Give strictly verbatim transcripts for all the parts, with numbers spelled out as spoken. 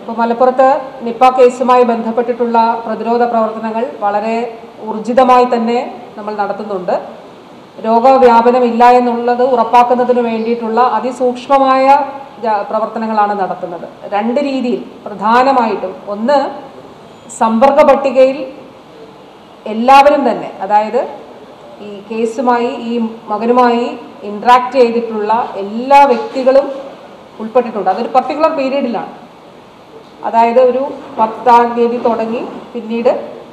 ഇപ്പോൾ മലപ്പുറത്ത് നിപ്പ കേസുമായി ബന്ധപ്പെട്ടിട്ടുള്ള പ്രതിരോധ പ്രവർത്തനങ്ങൾ വളരെ ഊർജിതമായി തന്നെ നമ്മൾ നടത്തുന്നുണ്ട്. രോഗവ്യാപനമില്ല എന്നുള്ളത് ഉറപ്പാക്കുന്നതിന് വേണ്ടിയിട്ടുള്ള അതിസൂക്ഷ്മമായ പ്രവർത്തനങ്ങളാണ് നടത്തുന്നത്. രണ്ട് രീതിയിൽ പ്രധാനമായിട്ടും, ഒന്ന് സമ്പർക്ക പട്ടികയിൽ എല്ലാവരും തന്നെ, അതായത് ഈ കേസുമായി ഈ മകനുമായി ഇൻട്രാക്ട് ചെയ്തിട്ടുള്ള എല്ലാ വ്യക്തികളും ഉൾപ്പെട്ടിട്ടുണ്ട്. അതൊരു പർട്ടിക്കുലർ പീരീഡിലാണ്, അതായത് ഒരു പത്താം തീയതി തുടങ്ങി പിന്നീട്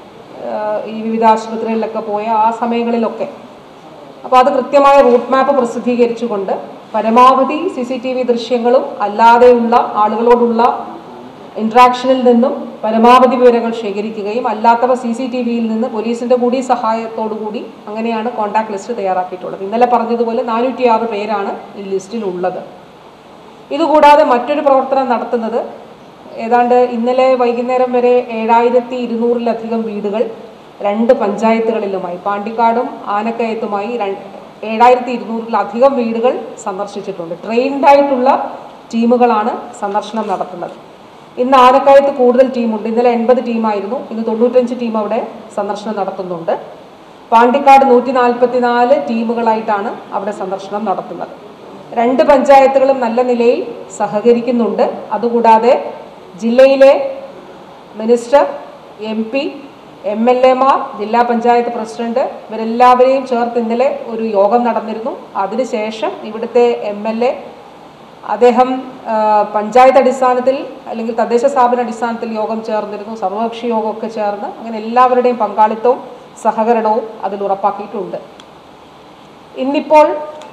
ഈ വിവിധ ആശുപത്രികളിലൊക്കെ പോയ ആ സമയങ്ങളിലൊക്കെ. അപ്പോൾ അത് കൃത്യമായ റൂട്ട് മാപ്പ് പ്രസിദ്ധീകരിച്ചുകൊണ്ട് പരമാവധി സി സി ടി വി ദൃശ്യങ്ങളും അല്ലാതെയുള്ള ആളുകളോടുള്ള ഇൻട്രാക്ഷനിൽ നിന്നും പരമാവധി വിവരങ്ങൾ ശേഖരിക്കുകയും അല്ലാത്തവ സി സി ടി വിയിൽ നിന്ന് പോലീസിൻ്റെ കൂടി സഹായത്തോടു കൂടി അങ്ങനെയാണ് കോൺടാക്ട് ലിസ്റ്റ് തയ്യാറാക്കിയിട്ടുള്ളത്. ഇന്നലെ പറഞ്ഞതുപോലെ നാനൂറ്റി ആറ് പേരാണ് ഈ ലിസ്റ്റിലുള്ളത്. ഇതുകൂടാതെ മറ്റൊരു പ്രവർത്തനം നടത്തുന്നത്, ഏതാണ്ട് ഇന്നലെ വൈകുന്നേരം വരെ ഏഴായിരത്തി ഇരുന്നൂറിലധികം വീടുകൾ രണ്ട് പഞ്ചായത്തുകളിലുമായി, പാണ്ടിക്കാടും ആനക്കയത്തുമായി ഏഴായിരത്തി ഇരുന്നൂറിലധികം വീടുകൾ സന്ദർശിച്ചിട്ടുണ്ട്. ട്രെയിൻഡായിട്ടുള്ള ടീമുകളാണ് സന്ദർശനം നടത്തുന്നത്. ഇന്ന് ആനക്കയത്ത് കൂടുതൽ ടീമുണ്ട്. ഇന്നലെ എൺപത് ടീമായിരുന്നു, ഇന്ന് തൊണ്ണൂറ്റഞ്ച് ടീം അവിടെ സന്ദർശനം നടത്തുന്നുണ്ട്. പാണ്ടിക്കാട് നൂറ്റി നാൽപ്പത്തി നാല് ടീമുകളായിട്ടാണ് അവിടെ സന്ദർശനം നടത്തുന്നത്. രണ്ട് പഞ്ചായത്തുകളും നല്ല നിലയിൽ സഹകരിക്കുന്നുണ്ട്. അതുകൂടാതെ ജില്ലയിലെ minister, M P, M L എമാർ, ജില്ലാ പഞ്ചായത്ത് പ്രസിഡന്റ് ഇവരെല്ലാവരെയും ചേർത്ത് ഇന്നലെ ഒരു യോഗം നടന്നിരുന്നു. അതിനുശേഷം ഇവിടുത്തെ എം എൽ എ അദ്ദേഹം പഞ്ചായത്ത് അടിസ്ഥാനത്തിൽ അല്ലെങ്കിൽ തദ്ദേശ സ്ഥാപന അടിസ്ഥാനത്തിൽ യോഗം ചേർന്നിരുന്നു. സർവകക്ഷി യോഗമൊക്കെ ചേർന്ന് അങ്ങനെ എല്ലാവരുടെയും പങ്കാളിത്തവും സഹകരണവും അതിൽ ഉറപ്പാക്കിയിട്ടുണ്ട്. ഇന്നിപ്പോൾ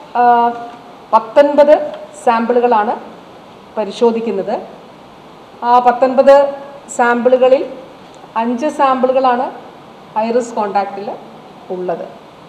പത്തൊൻപത് സാമ്പിളുകളാണ് പരിശോധിക്കുന്നത്. ആ പത്തൊൻപത് സാമ്പിളുകളിൽ അഞ്ച് സാമ്പിളുകളാണ് ഹൈറിസ്ക് കോണ്ടാക്റ്റിൽ ഉള്ളത്.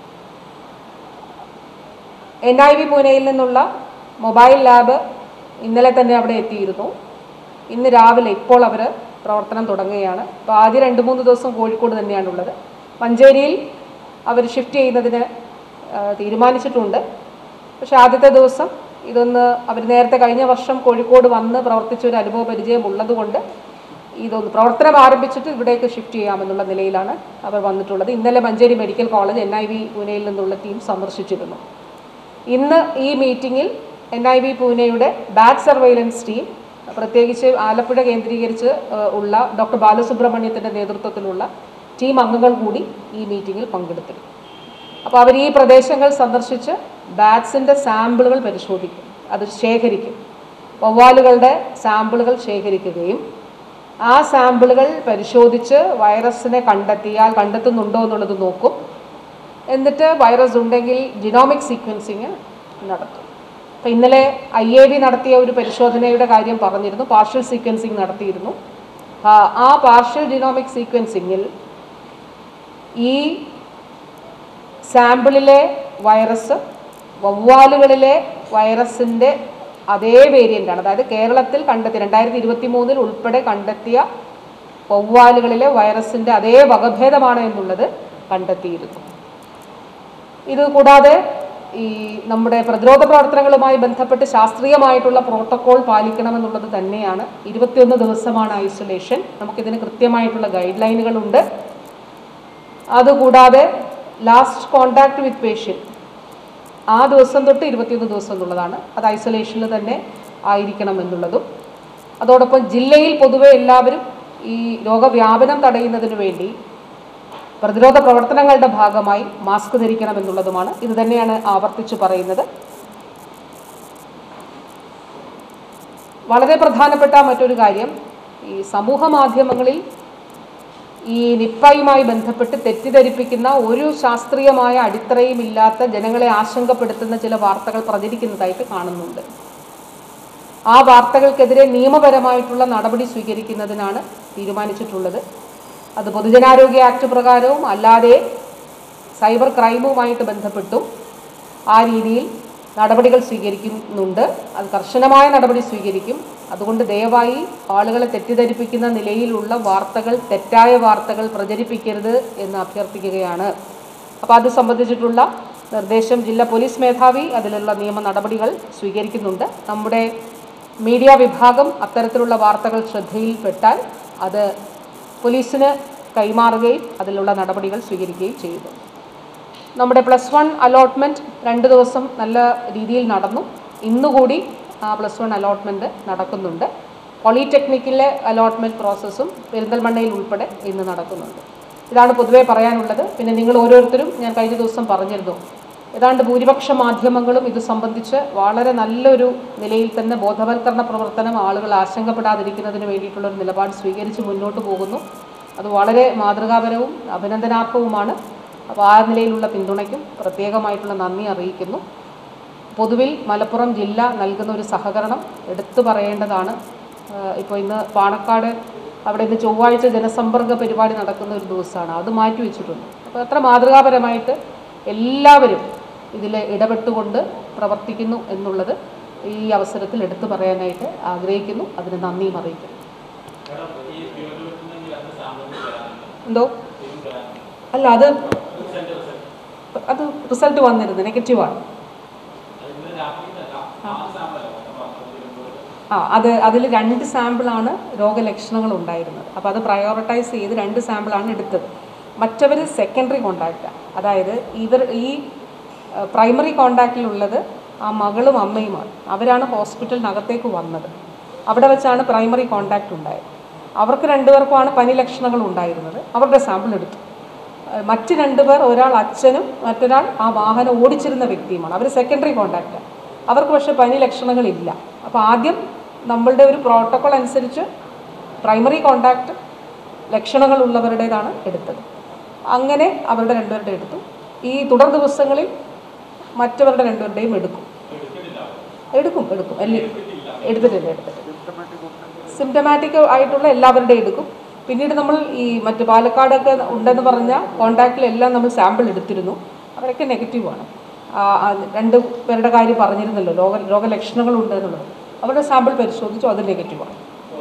എൻ ഐ വി പൂനെയിൽ നിന്നുള്ള മൊബൈൽ ലാബ് ഇന്നലെ തന്നെ അവിടെ എത്തിയിരുന്നു. ഇന്ന് രാവിലെ ഇപ്പോൾ അവർ പ്രവർത്തനം തുടങ്ങുകയാണ്. അപ്പോൾ ആദ്യം രണ്ട് മൂന്ന് ദിവസം കോഴിക്കോട് തന്നെയാണുള്ളത്. മഞ്ചേരിയിൽ അവർ ഷിഫ്റ്റ് ചെയ്യുന്നതിന് തീരുമാനിച്ചിട്ടുണ്ട്. പക്ഷേ ആദ്യത്തെ ദിവസം ഇതൊന്ന് അവർ നേരത്തെ കഴിഞ്ഞ വർഷം കോഴിക്കോട് വന്ന് പ്രവർത്തിച്ച ഒരു അനുഭവ പരിചയം ഉള്ളതുകൊണ്ട് ഇതൊന്ന് പ്രവർത്തനം ആരംഭിച്ചിട്ട് ഇവിടേക്ക് ഷിഫ്റ്റ് ചെയ്യാമെന്നുള്ള നിലയിലാണ് അവർ വന്നിട്ടുള്ളത്. ഇന്നലെ Manjeri medical college N I V പൂനെയിൽ നിന്നുള്ള ടീം സന്ദർശിച്ചിരുന്നു. ഇന്ന് ഈ മീറ്റിങ്ങിൽ എൻ ഐ വി പൂനെയുടെ ബാച്ച് സർവൈലൻസ് ടീം, പ്രത്യേകിച്ച് ആലപ്പുഴ കേന്ദ്രീകരിച്ച് ഉള്ള ഡോക്ടർ ബാലസുബ്രഹ്മണ്യത്തിൻ്റെ നേതൃത്വത്തിലുള്ള ടീം അംഗങ്ങൾ കൂടി ഈ മീറ്റിങ്ങിൽ പങ്കെടുത്തിരുന്നു. അപ്പോൾ അവർ ഈ പ്രദേശങ്ങൾ സന്ദർശിച്ച് ബാറ്റ്സിൻ്റെ സാമ്പിളുകൾ പരിശോധിക്കും, അത് ശേഖരിക്കും. വവ്വാലുകളുടെ സാമ്പിളുകൾ ശേഖരിക്കുകയും ആ സാമ്പിളുകൾ പരിശോധിച്ച് വൈറസിനെ കണ്ടെത്തിയാൽ കണ്ടെത്തുന്നുണ്ടോ എന്നുള്ളത് നോക്കും. എന്നിട്ട് വൈറസ് ഉണ്ടെങ്കിൽ ജിനോമിക് സീക്വൻസിങ് നടത്തും. അപ്പോൾ ഇന്നലെ ഐ എ വി നടത്തിയ ഒരു പരിശോധനയുടെ കാര്യം പറഞ്ഞിരുന്നു. പാർഷ്യൽ സീക്വൻസിങ് നടത്തിയിരുന്നു. ആ പാർഷ്യൽ ജിനോമിക് സീക്വൻസിങ്ങിൽ ഈ സാമ്പിളിലെ വൈറസ് വവ്വാലുകളിലെ വൈറസിൻ്റെ അതേ വേരിയൻ്റാണ്. അതായത് കേരളത്തിൽ കണ്ടെത്തിയ രണ്ടായിരത്തി ഇരുപത്തി മൂന്നിൽ ഉൾപ്പെടെ കണ്ടെത്തിയ വവ്വാലുകളിലെ വൈറസിൻ്റെ അതേ വകഭേദമാണ് എന്നുള്ളത് കണ്ടെത്തിയിരുന്നു. ഇത് കൂടാതെ ഈ നമ്മുടെ പ്രതിരോധ പ്രവർത്തനങ്ങളുമായി ബന്ധപ്പെട്ട് ശാസ്ത്രീയമായിട്ടുള്ള പ്രോട്ടോകോൾ പാലിക്കണമെന്നുള്ളത് തന്നെയാണ്. ഇരുപത്തിയൊന്ന് ദിവസമാണ് ഐസൊലേഷൻ. നമുക്കിതിന് കൃത്യമായിട്ടുള്ള ഗൈഡ് ലൈനുകളുണ്ട്. അതുകൂടാതെ ലാസ്റ്റ് കോണ്ടാക്ട് വിത്ത് പേഷ്യൻറ്റ് ആ ദിവസം തൊട്ട് ഇരുപത്തിയൊന്ന് ദിവസം എന്നുള്ളതാണ്. അത് ഐസൊലേഷനിൽ തന്നെ ആയിരിക്കണം എന്നുള്ളതും. അതോടൊപ്പം ജില്ലയിൽ പൊതുവെ എല്ലാവരും ഈ രോഗവ്യാപനം തടയുന്നതിന് വേണ്ടി പ്രതിരോധ പ്രവർത്തനങ്ങളുടെ ഭാഗമായി മാസ്ക് ധരിക്കണം എന്നുള്ളതുമാണ്. ഇത് തന്നെയാണ് ആവർത്തിച്ചു പറയുന്നത്. വളരെ പ്രധാനപ്പെട്ട മറ്റൊരു കാര്യം, ഈ സമൂഹ മാധ്യമങ്ങളിൽ ഈ നിപ്പയുമായി ബന്ധപ്പെട്ട് തെറ്റിദ്ധരിപ്പിക്കുന്ന ഒരു ശാസ്ത്രീയമായ അടിത്തറയും ഇല്ലാത്ത ജനങ്ങളെ ആശങ്കപ്പെടുത്തുന്ന ചില വാർത്തകൾ പ്രചരിക്കുന്നതായിട്ട് കാണുന്നുണ്ട്. ആ വാർത്തകൾക്കെതിരെ നിയമപരമായിട്ടുള്ള നടപടി സ്വീകരിക്കുന്നതിനാണ് തീരുമാനിച്ചിട്ടുള്ളത്. അത് പൊതുജനാരോഗ്യ ആക്ട് പ്രകാരവും അല്ലാതെ സൈബർ ക്രൈമുമായിട്ട് ബന്ധപ്പെട്ടും ആ രീതിയിൽ നടപടികൾ സ്വീകരിക്കുന്നുണ്ട്. അത് കർശനമായ നടപടി സ്വീകരിക്കും. അതുകൊണ്ട് ദയവായി ആളുകളെ തെറ്റിദ്ധരിപ്പിക്കുന്ന നിലയിലുള്ള വാർത്തകൾ, തെറ്റായ വാർത്തകൾ പ്രചരിപ്പിക്കരുത് എന്ന് അഭ്യർത്ഥിക്കുകയാണ്. അപ്പോൾ അത് സംബന്ധിച്ചിട്ടുള്ള നിർദ്ദേശം ജില്ലാ പോലീസ് മേധാവി അതിലുള്ള നിയമ നടപടികൾ സ്വീകരിക്കുന്നുണ്ട്. നമ്മുടെ മീഡിയ വിഭാഗം അത്തരത്തിലുള്ള വാർത്തകൾ ശ്രദ്ധയിൽപ്പെട്ടാൽ അത് പോലീസിന് കൈമാറുകയും അതിലുള്ള നടപടികൾ സ്വീകരിക്കുകയും ചെയ്യുന്നു. നമ്മുടെ പ്ലസ് വൺ അലോട്ട്മെൻറ്റ് രണ്ട് ദിവസം നല്ല രീതിയിൽ നടന്നു. ഇന്നുകൂടി ആ പ്ലസ് വൺ അലോട്ട്മെൻറ്റ് നടക്കുന്നുണ്ട്. പോളിടെക്നിക്കിലെ അലോട്ട്മെൻറ്റ് പ്രോസസ്സും പെരിന്തൽമണ്ണയിൽ ഉൾപ്പെടെ ഇന്ന് നടക്കുന്നുണ്ട്. ഇതാണ് പൊതുവേ പറയാനുള്ളത്. പിന്നെ നിങ്ങൾ ഓരോരുത്തരും, ഞാൻ കഴിഞ്ഞ ദിവസം പറഞ്ഞിരുന്നു, ഏതാണ്ട് ഭൂരിപക്ഷ മാധ്യമങ്ങളും ഇത് സംബന്ധിച്ച് വളരെ നല്ലൊരു നിലയിൽ തന്നെ ബോധവൽക്കരണ പ്രവർത്തനം, ആളുകൾ ആശങ്കപ്പെടാതിരിക്കുന്നതിന് വേണ്ടിയിട്ടുള്ളൊരു നിലപാട് സ്വീകരിച്ച് മുന്നോട്ട് പോകുന്നു. അത് വളരെ മാതൃകാപരവും അഭിനന്ദനാർഹവുമാണ്. അപ്പോൾ ആ നിലയിലുള്ള പിന്തുണയ്ക്കും പ്രത്യേകമായിട്ടുള്ള നന്ദി അറിയിക്കുന്നു. പൊതുവിൽ മലപ്പുറം ജില്ല നൽകുന്ന ഒരു സഹകരണം എടുത്തു പറയേണ്ടതാണ്. ഇപ്പോൾ ഇന്ന് പാണക്കാട് അവിടെ ഇന്ന് ചൊവ്വാഴ്ച ജനസമ്പർക്ക പരിപാടി നടക്കുന്ന ഒരു ദിവസമാണ്. അത് മാറ്റി വെച്ചിട്ടുണ്ട്. അപ്പോൾ അത്ര മാതൃകാപരമായിട്ട് എല്ലാവരും ഇതിൽ ഇടപെട്ടുകൊണ്ട് പ്രവർത്തിക്കുന്നു എന്നുള്ളത് ഈ അവസരത്തിൽ എടുത്തു പറയാനായിട്ട് ആഗ്രഹിക്കുന്നു. അതിന് നന്ദിയും അറിയിക്കുന്നു. എന്തോ അല്ല, അത് അത് റിസൾട്ട് വന്നിരുന്നു, നെഗറ്റീവാണ്. ആ അത് അതിൽ രണ്ട് സാമ്പിളാണ് രോഗലക്ഷണങ്ങൾ ഉണ്ടായിരുന്നത്. അപ്പോൾ അത് പ്രയോറിറ്റൈസ് ചെയ്ത് രണ്ട് സാമ്പിളാണ് എടുത്തത്. മറ്റവർ സെക്കൻഡറി കോണ്ടാക്റ്റാണ്. അതായത് ഇവർ ഈ പ്രൈമറി കോണ്ടാക്റ്റിലുള്ളത് ആ മകളും അമ്മയുമാണ്. അവരാണ് ഹോസ്പിറ്റലിനകത്തേക്ക് വന്നത്. അവിടെ വെച്ചാണ് പ്രൈമറി കോണ്ടാക്റ്റ് ഉണ്ടായത്. അവർക്ക് രണ്ടുപേർക്കുമാണ് പനി ലക്ഷണങ്ങൾ ഉണ്ടായിരുന്നത്. അവരുടെ സാമ്പിൾ എടുത്തു. മറ്റ് രണ്ടുപേർ, ഒരാൾ അച്ഛനും മറ്റൊരാൾ ആ വാഹനം ഓടിച്ചിരുന്ന വ്യക്തിയുമാണ്. അവർ സെക്കൻഡറി കോണ്ടാക്റ്റാണ്. അവർക്ക് പക്ഷേ പനി ലക്ഷണങ്ങളില്ല. അപ്പോൾ ആദ്യം നമ്മളുടെ ഒരു പ്രോട്ടോക്കോൾ അനുസരിച്ച് പ്രൈമറി കോണ്ടാക്റ്റ് ലക്ഷണങ്ങളുള്ളവരുടേതാണ് എടുത്തത്. അങ്ങനെ അവരുടെ രണ്ടുപേരുടെ എടുത്തു. ഈ തുടർ ദിവസങ്ങളിൽ മറ്റവരുടെ രണ്ടുപേരുടെയും എടുക്കും എടുക്കും എടുക്കും അല്ലേ എടുത്തിട്ടില്ല എടുത്തിട്ടില്ല സിംറ്റമാറ്റിക് ആയിട്ടുള്ള എല്ലാവരുടെയും എടുക്കും. പിന്നീട് നമ്മൾ ഈ മറ്റ് പാലക്കാടൊക്കെ ഉണ്ടെന്ന് പറഞ്ഞ കോണ്ടാക്റ്റിലെല്ലാം നമ്മൾ സാമ്പിൾ എടുത്തിരുന്നു. അവരൊക്കെ നെഗറ്റീവാണ്. രണ്ട് പേരുടെ കാര്യം പറഞ്ഞിരുന്നല്ലോ, രോഗ രോഗലക്ഷണങ്ങളുണ്ട് എന്നുള്ളത്. അവരുടെ സാമ്പിൾ പരിശോധിച്ചു, അത് നെഗറ്റീവാണ്.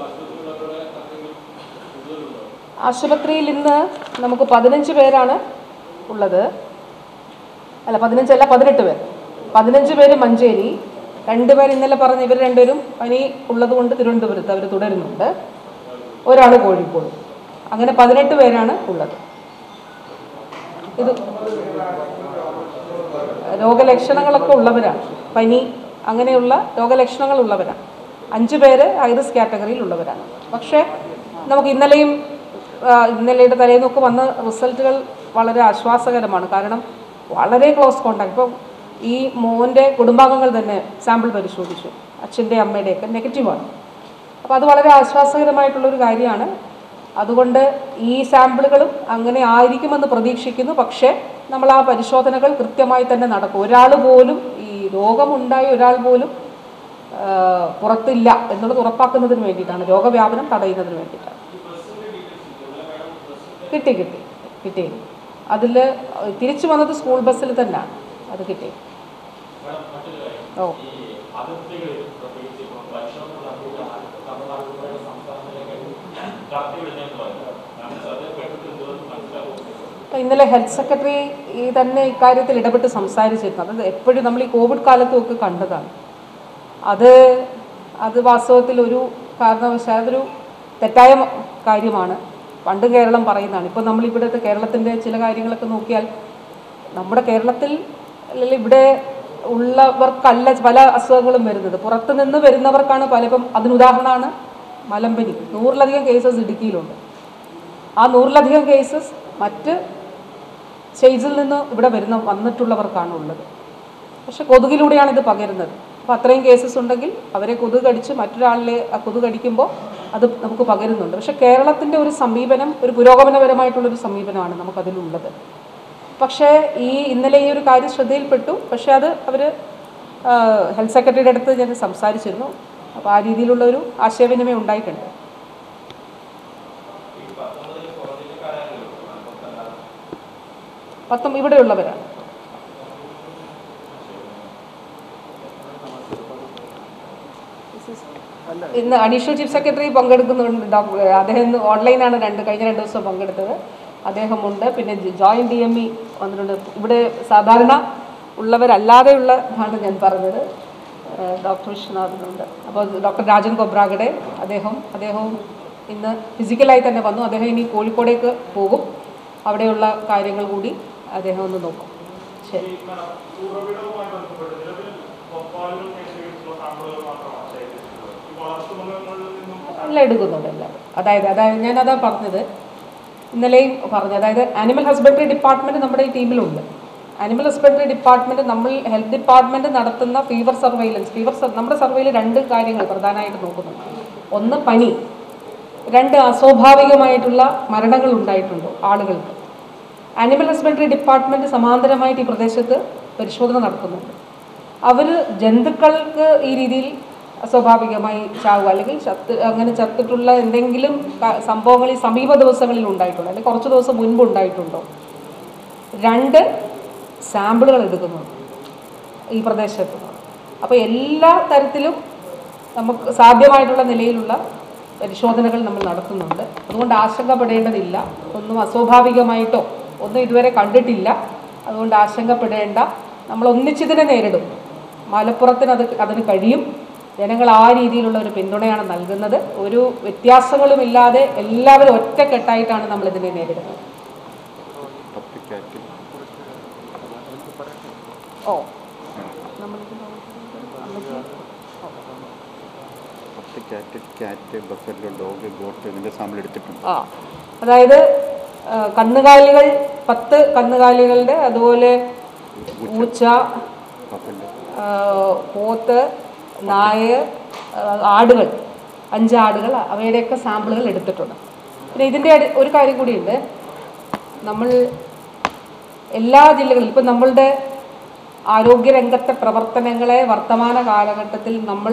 ആശുപത്രിയിൽ ഇന്ന് നമുക്ക് പതിനഞ്ച് പേരാണ് ഉള്ളത്. അല്ല, പതിനഞ്ചല്ല, പതിനെട്ട് പേർ. പതിനഞ്ച് പേര് മഞ്ചേരി, രണ്ട് പേർ ഇന്നലെ പറഞ്ഞ ഇവർ രണ്ടുപേരും പനി ഉള്ളത് കൊണ്ട് തിരുവനന്തപുരത്ത് അവർ തുടരുന്നുണ്ട്. ഒരാൾ കോഴിക്കോട്. അങ്ങനെ പതിനെട്ട് പേരാണ് ഉള്ളത്. ഇത് രോഗലക്ഷണങ്ങളൊക്കെ ഉള്ളവരാണ്. പനി അങ്ങനെയുള്ള രോഗലക്ഷണങ്ങൾ ഉള്ളവരാണ്. അഞ്ച് പേര് ഹൈ റിസ്ക് കാറ്റഗറിയിൽ ഉള്ളവരാണ്. പക്ഷേ നമുക്ക് ഇന്നലെയും ഇന്നലെയുടെ തലേന്നൊക്കെ വന്ന റിസൾട്ടുകൾ വളരെ ആശ്വാസകരമാണ്. കാരണം വളരെ ക്ലോസ് കോണ്ടാക്ട്. ഇപ്പം ഈ മോൻ്റെ കുടുംബാംഗങ്ങൾ തന്നെ സാമ്പിൾ പരിശോധിച്ചു, അച്ഛൻ്റെ അമ്മയുടെയൊക്കെ നെഗറ്റീവാണ്. അപ്പോൾ അത് വളരെ ആശ്വാസകരമായിട്ടുള്ളൊരു കാര്യമാണ്. അതുകൊണ്ട് ഈ സാമ്പിളുകളും അങ്ങനെ ആയിരിക്കുമെന്ന് പ്രതീക്ഷിക്കുന്നു. പക്ഷേ നമ്മൾ ആ പരിശോധനകൾ കൃത്യമായി തന്നെ നടക്കും. ഒരാൾ പോലും, ഈ രോഗമുണ്ടായ ഒരാൾ പോലും പുറത്തില്ല എന്നുള്ളത് ഉറപ്പാക്കുന്നതിന് വേണ്ടിയിട്ടാണ്, രോഗവ്യാപനം തടയുന്നതിന് വേണ്ടിയിട്ടാണ്. കിട്ടി കിട്ടി കിട്ടി അതിൽ തിരിച്ചു വന്നത് സ്കൂൾ ബസ്സിൽ തന്നെയാണ് അത് കിട്ടി. ഓ ഇന്നലെ ഹെൽത്ത് സെക്രട്ടറി ഈ തന്നെ ഇക്കാര്യത്തിൽ ഇടപെട്ട് സംസാരിച്ചിരുന്നു. അത് എപ്പോഴും നമ്മൾ ഈ കോവിഡ് കാലത്തുമൊക്കെ കണ്ടതാണ്. അത് അത് വാസ്തവത്തിൽ ഒരു കാരണവശാൽ അതൊരു തെറ്റായ കാര്യമാണ്. പണ്ടും കേരളം പറയുന്നതാണ്. ഇപ്പോൾ നമ്മളിവിടുത്തെ കേരളത്തിൻ്റെ ചില കാര്യങ്ങളൊക്കെ നോക്കിയാൽ നമ്മുടെ കേരളത്തിൽ അല്ലെങ്കിൽ ഇവിടെ ഉള്ളവർക്കല്ല പല അസുഖങ്ങളും വരുന്നത്, പുറത്തു നിന്ന് വരുന്നവർക്കാണ് പലപ്പം. അതിനുദാഹരണമാണ് മലമ്പനി. നൂറിലധികം കേസസ് ഇടുക്കിയിലുണ്ട്. ആ നൂറിലധികം കേസസ് മറ്റ് സ്റ്റേറ്റ്സിൽ നിന്ന് ഇവിടെ വരുന്ന വന്നിട്ടുള്ളവർക്കാണ് ഉള്ളത്. പക്ഷെ കൊതുകിലൂടെയാണ് ഇത് പകരുന്നത്. അപ്പോൾ അത്രയും കേസസ് ഉണ്ടെങ്കിൽ അവരെ കൊതുക് കടിച്ച് മറ്റൊരാളിലെ ആ കൊതുക് കടിക്കുമ്പോൾ അത് നമുക്ക് പകരുന്നുണ്ട്. പക്ഷെ കേരളത്തിൻ്റെ ഒരു സമീപനം ഒരു പുരോഗമനപരമായിട്ടുള്ളൊരു സമീപനമാണ് നമുക്കതിലുള്ളത്. പക്ഷേ ഈ ഇന്നലെ ഈ ഒരു കാര്യം ശ്രദ്ധയിൽപ്പെട്ടു. പക്ഷേ അത് അവർ ഹെൽത്ത് സെക്രട്ടറിയുടെ അടുത്ത് ഞാൻ സംസാരിച്ചിരുന്നു. അപ്പോൾ ആ രീതിയിലുള്ളൊരു ആശയവിനിമയം ഉണ്ടായിട്ടുണ്ട്. പത്തും ഇവിടെയുള്ളവരാണ്. ഇന്ന് അഡീഷണൽ ചീഫ് സെക്രട്ടറി പങ്കെടുക്കുന്നുണ്ട്. ഡോക്ടർ അദ്ദേഹം ഓൺലൈനാണ് രണ്ട് കഴിഞ്ഞ രണ്ട് ദിവസം പങ്കെടുത്തത്. അദ്ദേഹമുണ്ട്. പിന്നെ ജോയിൻറ്റ് ഡി എം ഇ വന്നിട്ടുണ്ട്. ഇവിടെ സാധാരണ ഉള്ളവരല്ലാതെയുള്ള ആണ് ഞാൻ പറഞ്ഞത്. ഡോക്ടർ വിശ്വനാഥനുണ്ട്. അപ്പോൾ ഡോക്ടർ രാജൻ കൊബ്രാഗഡെ അദ്ദേഹം അദ്ദേഹവും ഇന്ന് ഫിസിക്കലായി തന്നെ വന്നു. അദ്ദേഹം ഇനി കോഴിക്കോടേക്ക് പോകും. അവിടെയുള്ള കാര്യങ്ങൾ കൂടി അദ്ദേഹം ഒന്ന് നോക്കും. ശരി. എല്ലാം എടുക്കുന്നുണ്ട് എല്ലാം. അതായത് അതായത് ഞാനതാ പറഞ്ഞത്, ഇന്നലെയും പറഞ്ഞു. അതായത് ആനിമൽ ഹസ്ബൻഡറി ഡിപ്പാർട്ട്മെൻറ്റ് നമ്മുടെ ഈ ടീമിലുണ്ട്. ആനിമൽ ഹസ്ബൻഡറി ഡിപ്പാർട്ട്മെൻറ്റ് നമ്മൾ ഹെൽത്ത് ഡിപ്പാർട്ട്മെൻറ്റ് നടത്തുന്ന ഫീവർ സർവൈലൻസ് ഫീവർ നമ്മുടെ സർവേയിൽ രണ്ട് കാര്യങ്ങൾ പ്രധാനമായിട്ട് നോക്കുന്നുണ്ട്. ഒന്ന് പനി, രണ്ട് അസ്വാഭാവികമായിട്ടുള്ള മരണങ്ങൾ ഉണ്ടായിട്ടുണ്ടോ ആളുകൾക്ക്. ആനിമൽ ഹസ്ബൻഡറി ഡിപ്പാർട്ട്മെൻറ്റ് സമാന്തരമായിട്ട് ഈ പ്രദേശത്ത് പരിശോധന നടത്തുന്നുണ്ട്. അവർ ജന്തുക്കൾക്ക് ഈ രീതിയിൽ അസ്വാഭാവികമായി ചാവുക അല്ലെങ്കിൽ ചത്ത് അങ്ങനെ ചത്തിട്ടുള്ള എന്തെങ്കിലും സംഭവങ്ങൾ ഈ സമീപ ദിവസങ്ങളിൽ ഉണ്ടായിട്ടുണ്ടോ അല്ലെങ്കിൽ കുറച്ച് ദിവസം മുൻപ് ഉണ്ടായിട്ടുണ്ടോ. രണ്ട്, സാമ്പിളുകൾ എടുക്കുന്നുണ്ട് ഈ പ്രദേശത്ത്. അപ്പോൾ എല്ലാ തരത്തിലും നമുക്ക് സാധ്യമായിട്ടുള്ള നിലയിലുള്ള പരിശോധനകൾ നമ്മൾ നടത്തുന്നുണ്ട്. അതുകൊണ്ട് ആശങ്കപ്പെടേണ്ടതില്ല. ഒന്നും അസ്വാഭാവികമായിട്ടോ ഒന്നും ഇതുവരെ കണ്ടിട്ടില്ല. അതുകൊണ്ട് ആശങ്കപ്പെടേണ്ട. നമ്മൾ ഒന്നിച്ചിതിനെ നേരിടും. മലപ്പുറത്തിന് അത് അതിന് കഴിയും. ജനങ്ങൾ ആ രീതിയിലുള്ള ഒരു പിന്തുണയാണ് നൽകുന്നത്. ഒരു വ്യത്യാസങ്ങളുമില്ലാതെ എല്ലാവരും ഒറ്റക്കെട്ടായിട്ടാണ് നമ്മളിതിനെ നേരിടുന്നത്. ഓ ആ അതായത് കന്നുകാലികൾ പത്ത് കന്നുകാലികളുടെ, അതുപോലെ പൂച്ച, പോത്ത്, നായ, ആടുകൾ, അഞ്ചാടുകൾ, അവയുടെയൊക്കെ സാമ്പിളുകൾ എടുത്തിട്ടുണ്ട്. പിന്നെ ഇതിൻ്റെ ഒരു കാര്യം കൂടിയുണ്ട്. നമ്മൾ എല്ലാ ജില്ലകളിലും ഇപ്പം നമ്മളുടെ ആരോഗ്യരംഗത്തെ പ്രവർത്തനങ്ങളെ വർത്തമാന കാലഘട്ടത്തിൽ നമ്മൾ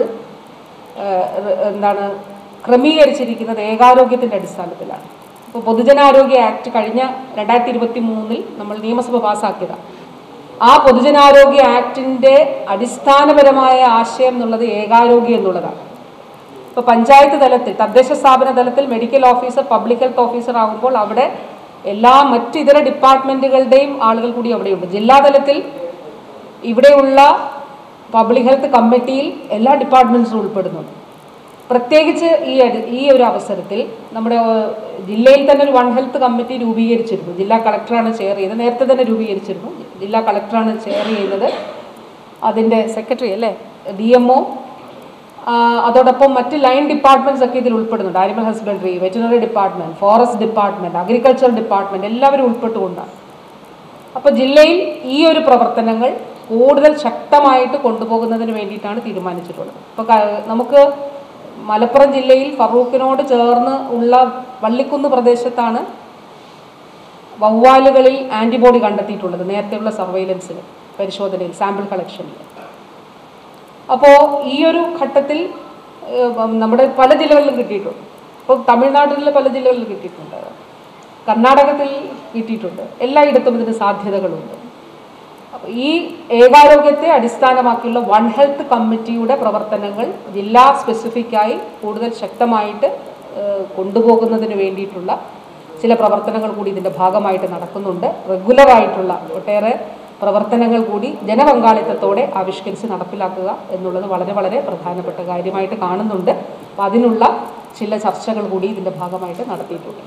എന്താണ് ക്രമീകരിച്ചിരിക്കുന്നത് ഏകാരോഗ്യത്തിൻ്റെ അടിസ്ഥാനത്തിലാണ്. ഇപ്പോൾ പൊതുജനാരോഗ്യ ആക്ട് കഴിഞ്ഞ രണ്ടായിരത്തി ഇരുപത്തി മൂന്നിൽ നമ്മൾ നിയമസഭ പാസ്സാക്കിയതാണ്. ആ പൊതുജനാരോഗ്യ ആക്ടിൻ്റെ അടിസ്ഥാനപരമായ ആശയം എന്നുള്ളത് ഏകാരോഗ്യം എന്നുള്ളതാണ്. ഇപ്പോൾ പഞ്ചായത്ത് തലത്തിൽ, തദ്ദേശ സ്ഥാപന തലത്തിൽ medical officer, public health officer ആകുമ്പോൾ അവിടെ എല്ലാ മറ്റ് ഇതര ഡിപ്പാർട്ട്മെൻറ്റുകളുടെയും ആളുകൾ കൂടി അവിടെയുണ്ട്. ജില്ലാതലത്തിൽ ഇവിടെയുള്ള പബ്ലിക് ഹെൽത്ത് കമ്മിറ്റിയിൽ എല്ലാ ഡിപ്പാർട്ട്മെൻറ്റ്സും ഉൾപ്പെടുന്നുണ്ട്. പ്രത്യേകിച്ച് ഈ ഈ ഒരു അവസരത്തിൽ നമ്മുടെ ജില്ലയിൽ തന്നെ ഒരു വൺ ഹെൽത്ത് കമ്മിറ്റി രൂപീകരിച്ചിരുന്നു. ജില്ലാ കളക്ടറാണ് ചെയർ ചെയ്തത്. നേരത്തെ തന്നെ രൂപീകരിച്ചിരുന്നു. ജില്ലാ കളക്ടറാണ് ചെയർ ചെയ്യുന്നത്. അതിൻ്റെ സെക്രട്ടറി അല്ലേ ഡി എം ഒ, അതോടൊപ്പം മറ്റ് ലൈൻ ഡിപ്പാർട്ട്മെൻറ്റ്സ് ഒക്കെ ഇതിൽ ഉൾപ്പെടുന്നുണ്ട്. Animal husbandry, veterinary department, forest department, agriculture department എല്ലാവരും ഉൾപ്പെട്ടുകൊണ്ടാണ്. അപ്പോൾ ജില്ലയിൽ ഈ ഒരു പ്രവർത്തനങ്ങൾ കൂടുതൽ ശക്തമായിട്ട് കൊണ്ടുപോകുന്നതിന് വേണ്ടിയിട്ടാണ് തീരുമാനിച്ചിട്ടുള്ളത്. ഇപ്പോൾ നമുക്ക് മലപ്പുറം ജില്ലയിൽ ഫറൂഖിനോട് ചേർന്ന് ഉള്ള വള്ളിക്കുന്ന് പ്രദേശത്താണ് വവ്വാലുകളിൽ ആൻറ്റിബോഡി കണ്ടെത്തിയിട്ടുള്ളത് നേരത്തെയുള്ള സർവൈലൻസിൽ, പരിശോധനയിൽ, സാമ്പിൾ കളക്ഷനിൽ. അപ്പോൾ ഈ ഒരു ഘട്ടത്തിൽ നമ്മുടെ പല ജില്ലകളിലും കിട്ടിയിട്ടുണ്ട്. ഇപ്പോൾ തമിഴ്നാട്ടിലെ പല ജില്ലകളിലും കിട്ടിയിട്ടുണ്ട്, കർണാടകത്തിൽ കിട്ടിയിട്ടുണ്ട്. എല്ലായിടത്തും ഇതിന് സാധ്യതകളുണ്ട്. അപ്പോൾ ഈ ഏകാരോഗ്യത്തെ അടിസ്ഥാനമാക്കിയുള്ള വൺ ഹെൽത്ത് കമ്മിറ്റിയുടെ പ്രവർത്തനങ്ങൾ ജില്ലാ സ്പെസിഫിക്കായി കൂടുതൽ ശക്തമായിട്ട് കൊണ്ടുപോകുന്നതിന് വേണ്ടിയിട്ടുള്ള ചില പ്രവർത്തനങ്ങൾ കൂടി ഇതിൻ്റെ ഭാഗമായിട്ട് നടക്കുന്നുണ്ട്. റെഗുലറായിട്ടുള്ള ഒട്ടേറെ പ്രവർത്തനങ്ങൾ കൂടി ജനപങ്കാളിത്തത്തോടെ ആവിഷ്കരിച്ച് നടപ്പിലാക്കുക എന്നുള്ളത് വളരെ വളരെ പ്രധാനപ്പെട്ട കാര്യമായിട്ട് കാണുന്നുണ്ട്. അപ്പോൾ അതിനുള്ള ചില ചർച്ചകൾ കൂടി ഇതിൻ്റെ ഭാഗമായിട്ട് നടത്തിയിട്ടുണ്ട്.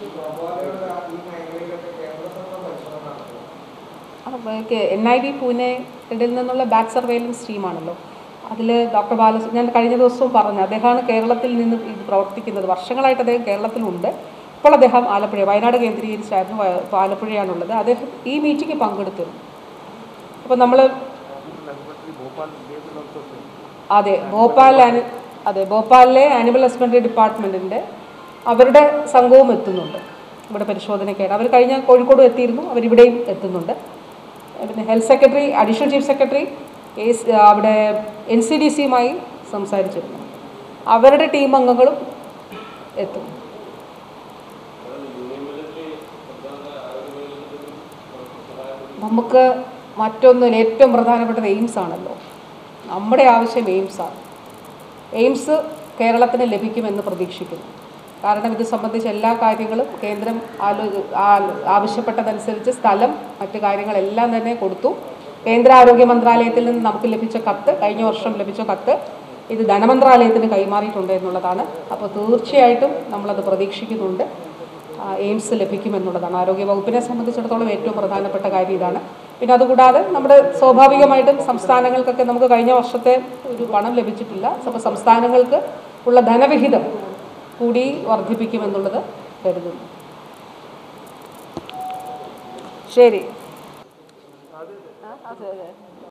എൻ ഐ വി പൂനെയിൽ നിന്നുള്ള ബാക്ക് സർവൈലൻസ് ടീമാണല്ലോ. അതിൽ ഡോക്ടർ ബാല ഞാൻ കഴിഞ്ഞ ദിവസവും പറഞ്ഞു, അദ്ദേഹമാണ് കേരളത്തിൽ നിന്ന് ഇത് പ്രവർത്തിക്കുന്നത്. വർഷങ്ങളായിട്ട് അദ്ദേഹം കേരളത്തിലുണ്ട്. ഇപ്പോൾ അദ്ദേഹം ആലപ്പുഴ, വയനാട് കേന്ദ്രീകരിച്ചായിരുന്നു. ഇപ്പോൾ ആലപ്പുഴയാണുള്ളത്. അദ്ദേഹം ഈ മീറ്റിംഗ് പങ്കെടുത്തിരുന്നു. അപ്പോൾ നമ്മൾ അതെ ഭോപ്പാൽ അതെ ഭോപ്പാലിലെ ആനിമൽ ഹസ്ബൻഡറി ഡിപ്പാർട്ട്മെൻറ്റിൻ്റെ അവരുടെ സംഘവും എത്തുന്നുണ്ട് ഇവിടെ പരിശോധനയ്ക്കായിട്ട്. അവർ കഴിഞ്ഞ കോഴിക്കോട് എത്തിയിരുന്നു, അവരിവിടെയും എത്തുന്നുണ്ട്. പിന്നെ health secretary, additional chief secretary അവിടെ എൻ സി ഡി സിയുമായി സംസാരിച്ചിരുന്നു. അവരുടെ ടീം അംഗങ്ങളും എത്തും. നമുക്ക് മറ്റൊന്നിൽ ഏറ്റവും പ്രധാനപ്പെട്ടത് എയിംസ് ആണല്ലോ. നമ്മുടെ ആവശ്യം എയിംസാണ്. എയിംസ് കേരളത്തിന് ലഭിക്കുമെന്ന് പ്രതീക്ഷിക്കുന്നു. കാരണം ഇത് സംബന്ധിച്ച് എല്ലാ കാര്യങ്ങളും കേന്ദ്രം ആലോ ആവശ്യപ്പെട്ടതനുസരിച്ച് സ്ഥലം, മറ്റു കാര്യങ്ങളെല്ലാം തന്നെ കൊടുത്തു. കേന്ദ്ര ആരോഗ്യ മന്ത്രാലയത്തിൽ നിന്ന് നമുക്ക് ലഭിച്ച കത്ത്, കഴിഞ്ഞ വർഷം ലഭിച്ച കത്ത് ഇത് ധനമന്ത്രാലയത്തിന് കൈമാറിയിട്ടുണ്ട് എന്നുള്ളതാണ്. അപ്പോൾ തീർച്ചയായിട്ടും നമ്മളത് പ്രതീക്ഷിക്കുന്നുണ്ട്. എയിംസ് ലഭിക്കുമെന്നുള്ളതാണ് ആരോഗ്യ വകുപ്പിനെ സംബന്ധിച്ചിടത്തോളം ഏറ്റവും പ്രധാനപ്പെട്ട കാര്യം ഇതാണ്. പിന്നെ അതുകൂടാതെ നമ്മുടെ സ്വാഭാവികമായിട്ടും സംസ്ഥാനങ്ങൾക്കൊക്കെ നമുക്ക് കഴിഞ്ഞ വർഷത്തെ ഒരു പണം ലഭിച്ചിട്ടില്ല. അപ്പോൾ സംസ്ഥാനങ്ങൾക്ക് ഉള്ള ധനവിഹിതം കൂടി വർദ്ധിപ്പിക്കുമെന്നുള്ളത് കരുതുന്നു. ശരി. അതെ അതെ